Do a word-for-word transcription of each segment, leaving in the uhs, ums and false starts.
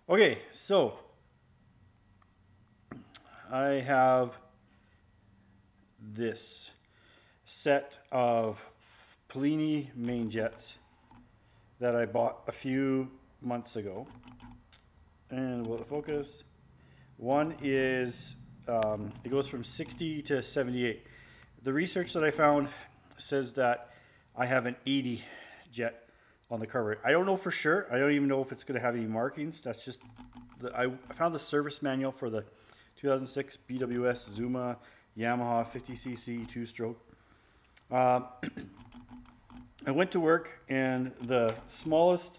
Okay, so I have this set of Polini main jets that I bought a few months ago. And will it focus? One is, um, it goes from sixty to seventy-eight. The research that I found says that I have an eighty jet on the carburetor. I don't know for sure. I don't even know if it's going to have any markings. That's just, the, I found the service manual for the two thousand six B W S Zuma Yamaha fifty C C two-stroke. Um, I went to work and the smallest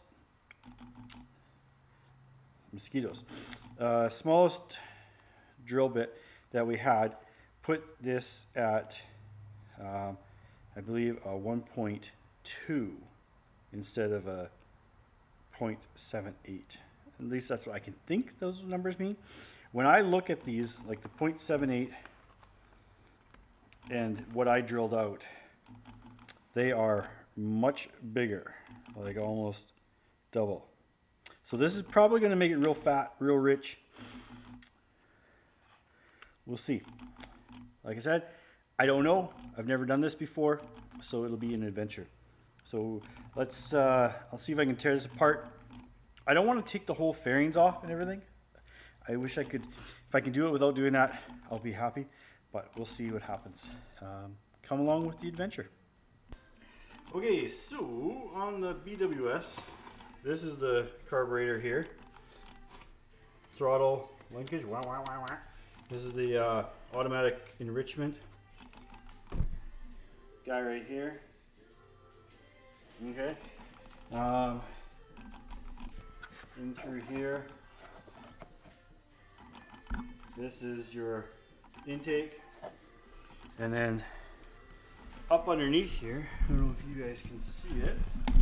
mosquitoes, uh, smallest drill bit that we had put this at, um, I believe, a one point two instead of a zero point seven eight. At least that's what I can think those numbers mean. When I look at these, like the zero point seven eight and what I drilled out, they are much bigger, like almost double. So this is probably going to make it real fat, real rich. We'll see. Like I said, I don't know. I've never done this before, so it'll be an adventure. So let's, uh, I'll see if I can tear this apart. I don't want to take the whole fairings off and everything. I wish I could, if I can do it without doing that, I'll be happy, but we'll see what happens. Um, come along with the adventure. Okay, so on the B W S, this is the carburetor here. Throttle linkage, wah, wah, wah, wah. This is the uh, automatic enrichment guy right here. Okay. Um, in through here. This is your intake. And then up underneath here, I don't know if you guys can see it.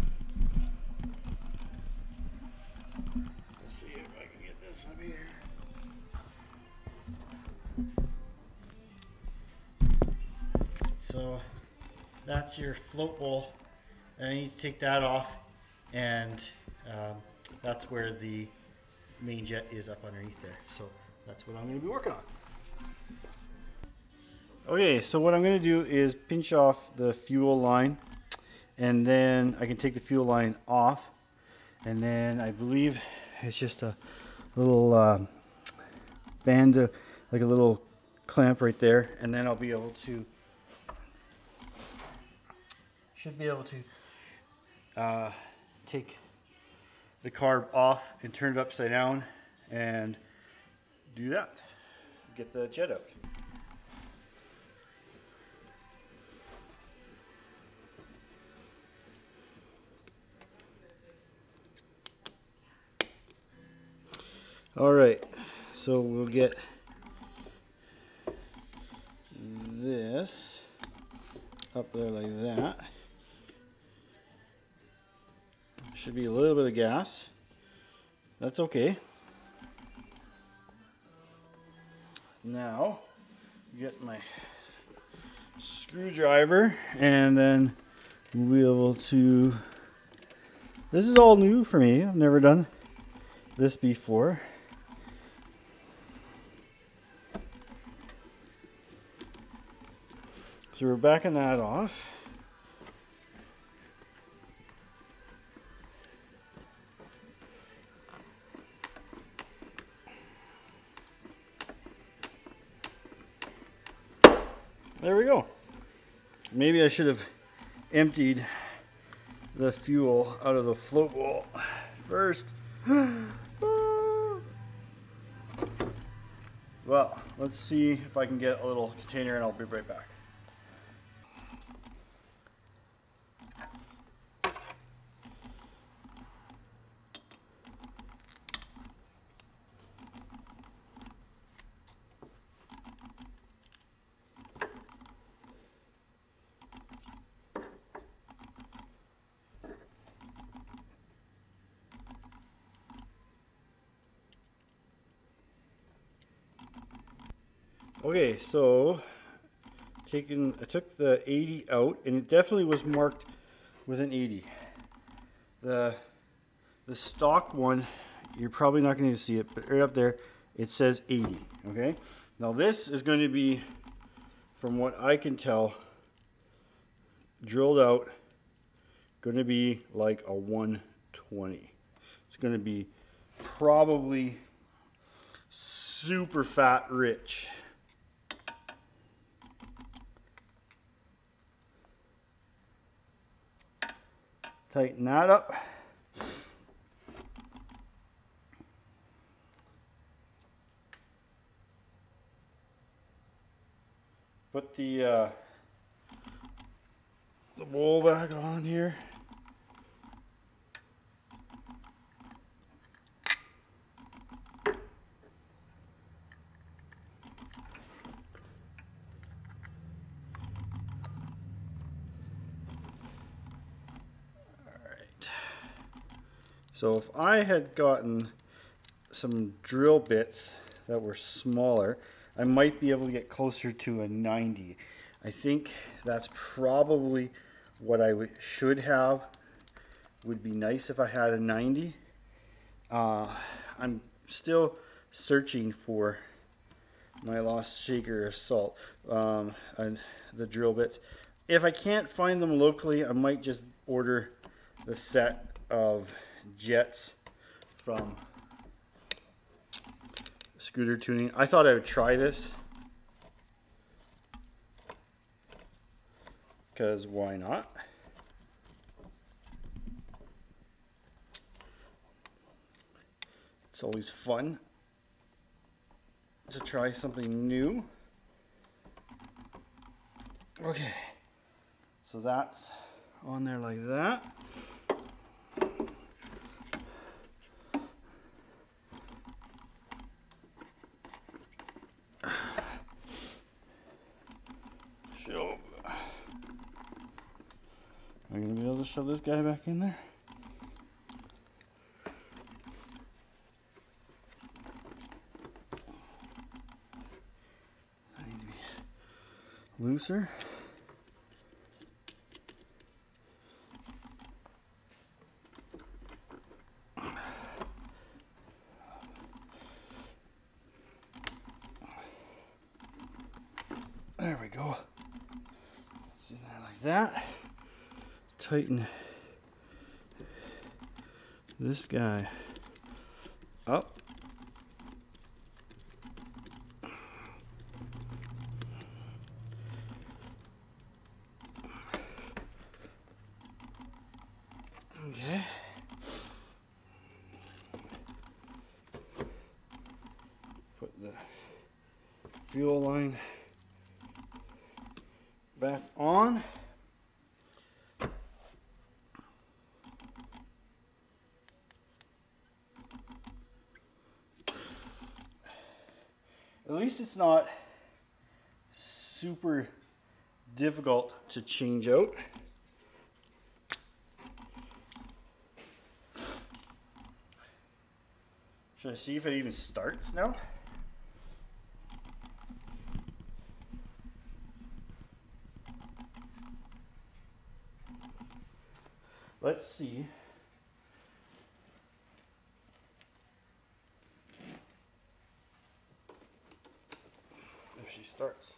Let's see if I can get this up here. So that's your float bowl, and I need to take that off, and um, that's where the main jet is up underneath there. So that's what I'm going to be working on. Okay, so what I'm going to do is pinch off the fuel line, and then I can take the fuel line off, and then I believe it's just a little uh, band, uh, like a little clamp right there, and then I'll be able to, should be able to uh, take the carb off and turn it upside down and do that, get the jet out. All right, so we'll get this up there like that. Should be a little bit of gas. That's okay. Now, get my screwdriver, and then we'll be able to, this is all new for me. I've never done this before. So we're backing that off. There we go. Maybe I should have emptied the fuel out of the float bowl first. Well, let's see if I can get a little container, and I'll be right back. Okay, so taking, I took the eighty out, and it definitely was marked with an eighty. The the stock one you're probably not going to see it, but right up there, it says eighty, okay? Now this is going to be, from what I can tell, drilled out, going to be like a one twenty. It's going to be probably super fat rich. Tighten that up. Put the uh, the bowl back on here. So if I had gotten some drill bits that were smaller, I might be able to get closer to a ninety. I think that's probably what I w should have. Would be nice if I had a ninety. Uh, I'm still searching for my lost shaker of salt, um, and the drill bits. If I can't find them locally, I might just order the set of jets from Scooter Tuning. I thought I would try this because why not? It's always fun to try something new. Okay, so that's on there like that. Show. Am I going to be able to shove this guy back in there? I need to be looser. There we go. See that like that. Tighten this guy up. Okay. Put the fuel line back on. At least it's not super difficult to change out. Should I see if it even starts now? Let's see. If she starts.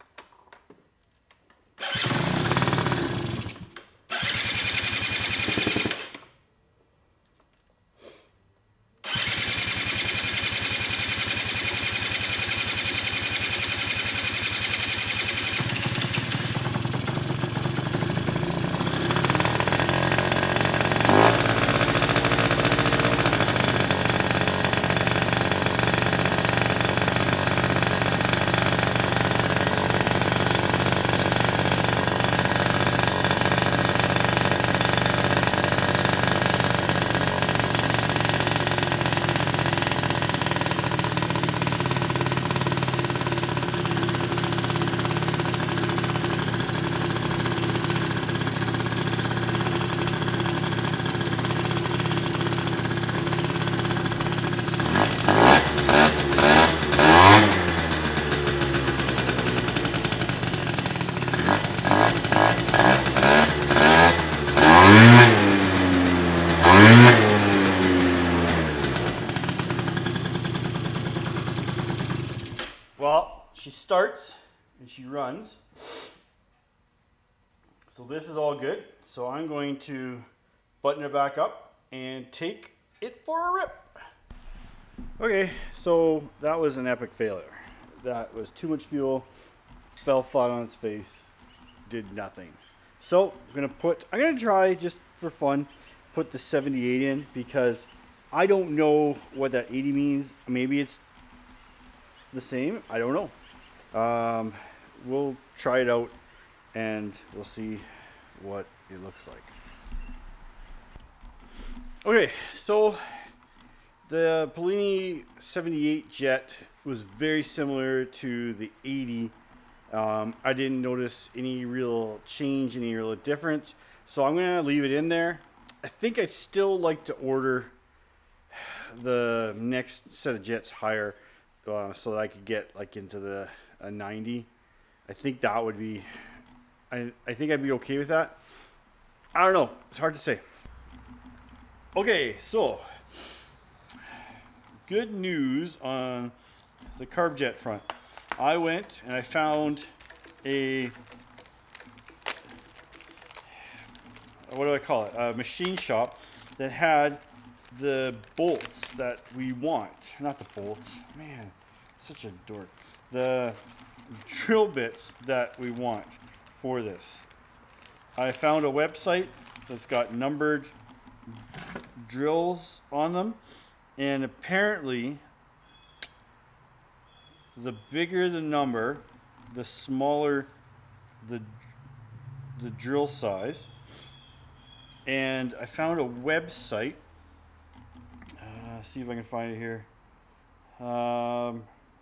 starts and she runs. So this is all good. So I'm going to button it back up and take it for a rip. Okay, so that was an epic failure. That was too much fuel, fell flat on its face, did nothing. So I'm gonna put, I'm gonna try just for fun, put the seventy-eight in because I don't know what that eighty means. Maybe it's the same, I don't know. Um, we'll try it out and we'll see what it looks like. Okay, so the Polini seventy-eight jet was very similar to the eighty. Um, I didn't notice any real change, any real difference. So I'm going to leave it in there. I think I'd still like to order the next set of jets higher uh, so that I could get like into the a ninety. I think that would be, I, I think I'd be okay with that. I don't know. It's hard to say. Okay, so good news on the carb jet front. I went and I found a, what do I call it? A machine shop that had the bolts that we want. Not the bolts. Man, such a dork. The drill bits that we want for this. I found a website that's got numbered drills on them, and apparently the bigger the number, the smaller the the drill size. And I found a website. Uh, see if I can find it here. Um,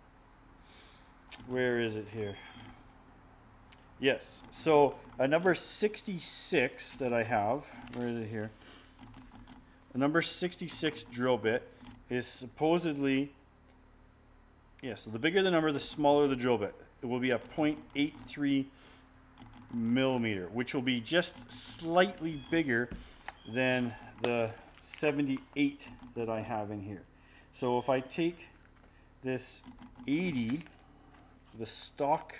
where is it here? Yes. So a number sixty-six that I have. Where is it here? A number sixty-six drill bit is supposedly, yeah, so the bigger the number, the smaller the drill bit. It will be a point eight three millimeter, which will be just slightly bigger than the seventy-eight that I have in here. So if I take this eighty, the stock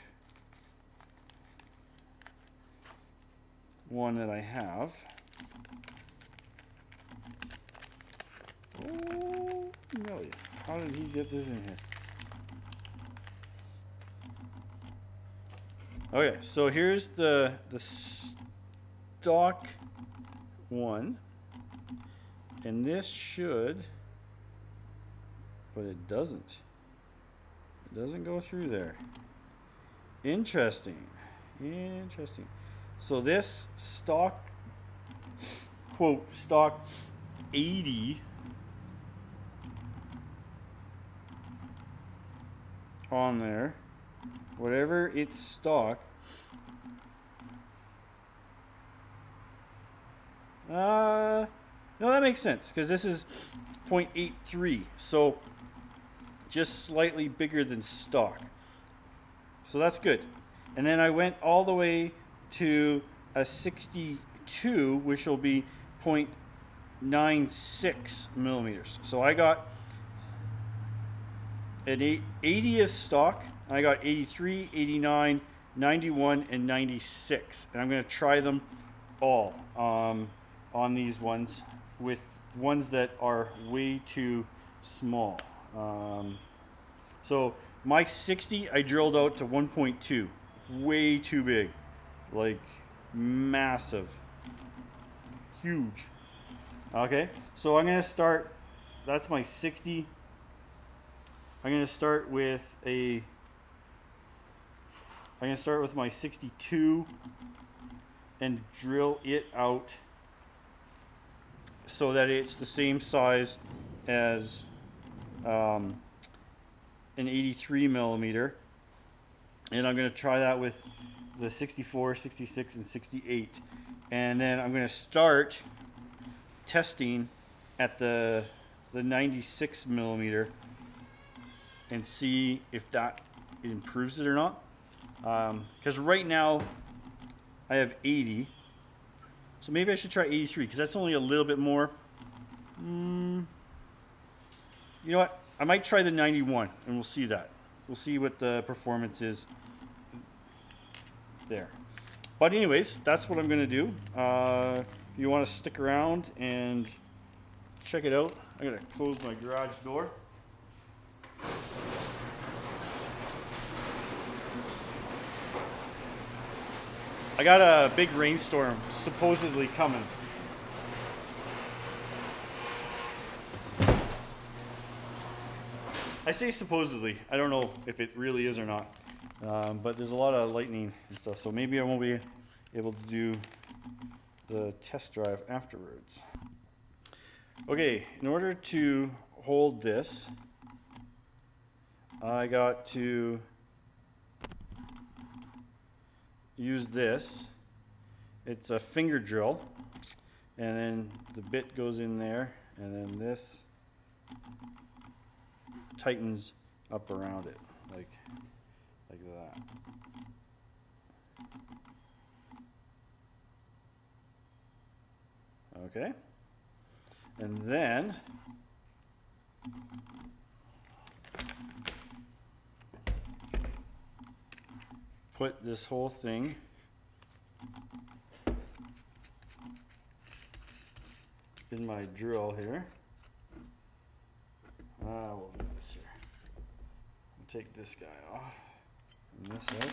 one that I have, oh no, how did he get this in here? Okay, so here's the the stock one, and this should, but it doesn't. It doesn't go through there. Interesting, interesting. So this stock, quote, stock eighty on there, whatever its stock, uh, no, that makes sense because this is point eight three, so just slightly bigger than stock. So that's good. And then I went all the way to a sixty-two, which will be point nine six millimeters. So I got an eighty is stock. I got eighty-three, eighty-nine, ninety-one, and ninety-six. And I'm going to try them all um, on these ones with ones that are way too small. Um, so my sixty I drilled out to one point two. Way too big. Like massive. Huge. Okay, so I'm going to start, that's my sixty. I'm going to start with a I'm going to start with my sixty-two and drill it out so that it's the same size as um, an eighty-three millimeter. And I'm going to try that with the sixty-four, sixty-six, and sixty-eight. And then I'm going to start testing at the, the ninety-six millimeter and see if that improves it or not. Because um, right now I have eighty, so maybe I should try eighty-three because that's only a little bit more. Mm, you know what? I might try the ninety-one and we'll see that. we'll see what the performance is there. But anyways, that's what I'm going to do. Uh, if you want to stick around and check it out, I'm going to close my garage door. I got a big rainstorm supposedly coming. I say supposedly. I don't know if it really is or not. Um, but there's a lot of lightning and stuff, so maybe I won't be able to do the test drive afterwards. Okay, in order to hold this, I got to use this. It's a finger drill, and then the bit goes in there, and then this tightens up around it, like like that. Okay, and then put this whole thing in my drill here. Ah, we'll do this here. I'll take this guy off and this out.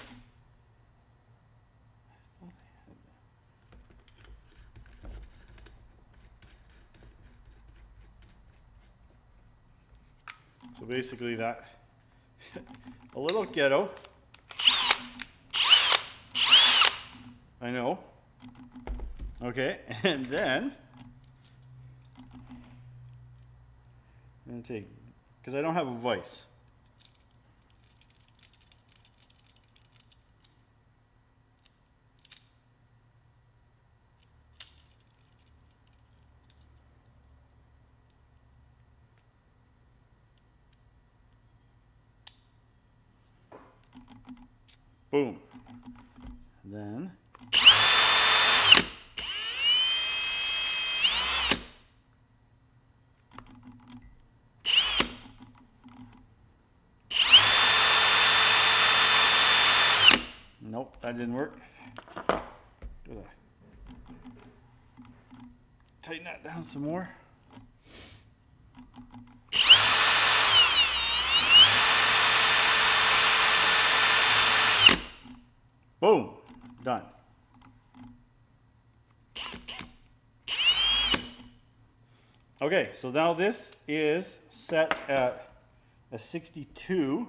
So basically that, a little ghetto, I know. Okay, and then I'm going to take, because I don't have a vise. Boom. Then nope, that didn't work. Tighten that down some more. Boom, done. Okay, so now this is set at a sixty-two.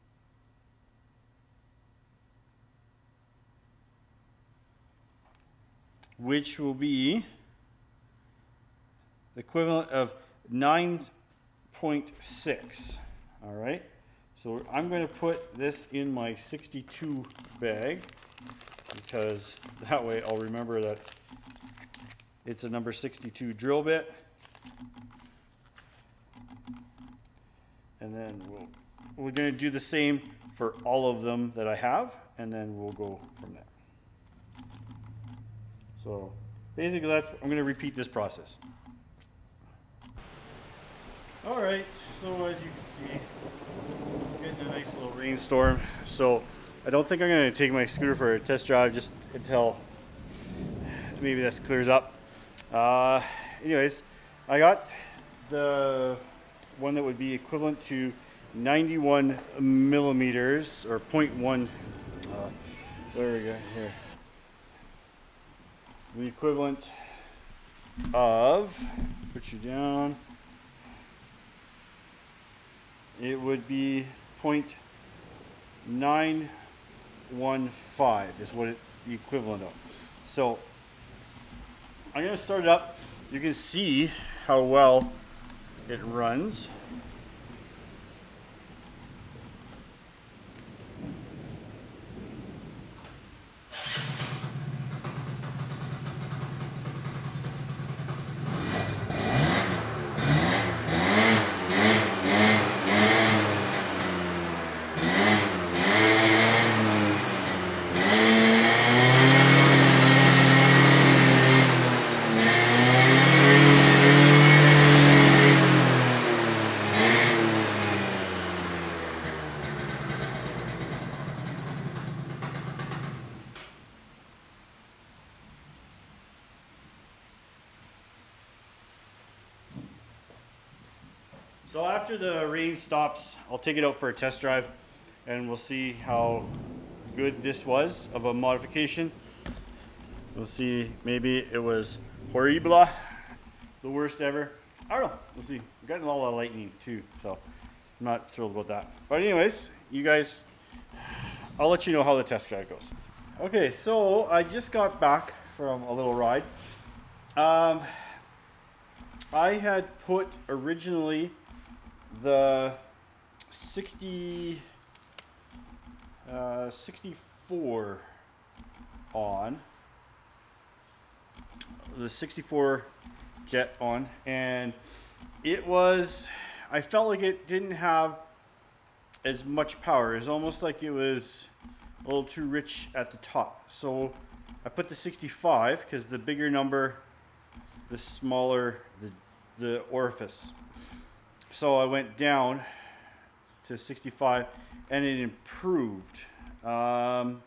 Which will be the equivalent of nine point six. All right, so I'm going to put this in my sixty-two bag, because that way I'll remember that it's a number sixty-two drill bit. And then we'll, we're going to do the same for all of them that I have, and then we'll go from there. So basically that's, I'm going to repeat this process. All right, so as you can see, we're getting a nice little rainstorm. So I don't think I'm going to take my scooter for a test drive just until maybe this clears up. Uh, anyways, I got the one that would be equivalent to ninety-one millimeters, or zero point one, uh, there we go, here. The equivalent of, put you down, it would be zero point nine one five is what it's the equivalent of. So I'm going to start it up. You can see how well it runs. So after the rain stops, I'll take it out for a test drive and we'll see how good this was of a modification. We'll see, maybe it was horrible, the worst ever. I don't know, we'll see. We're getting a lot of lightning too, so I'm not thrilled about that. But anyways, you guys, I'll let you know how the test drive goes. Okay, so I just got back from a little ride. Um, I had put originally the sixty, uh, sixty-four on, the sixty-four jet on, and it was, I felt like it didn't have as much power. It was almost like it was a little too rich at the top. So I put the sixty-five because the bigger number, the smaller the, the orifice. So I went down to sixty-five and it improved. Um,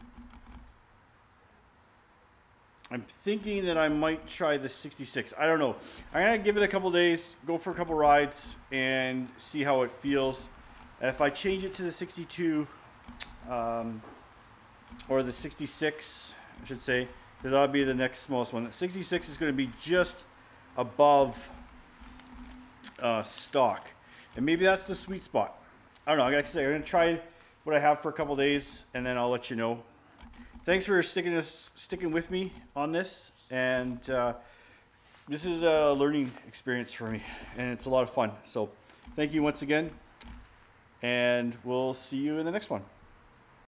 I'm thinking that I might try the sixty-six. I don't know. I'm gonna give it a couple days, go for a couple rides and see how it feels. If I change it to the sixty-two um, or the sixty-six, I should say, because that'll be the next smallest one. The sixty-six is going to be just above uh, stock, and maybe that's the sweet spot. I don't know. Like I said, I'm going to try what I have for a couple days, and then I'll let you know. Thanks for sticking us, sticking with me on this, and uh, this is a learning experience for me, and it's a lot of fun. So, thank you once again. And we'll see you in the next one.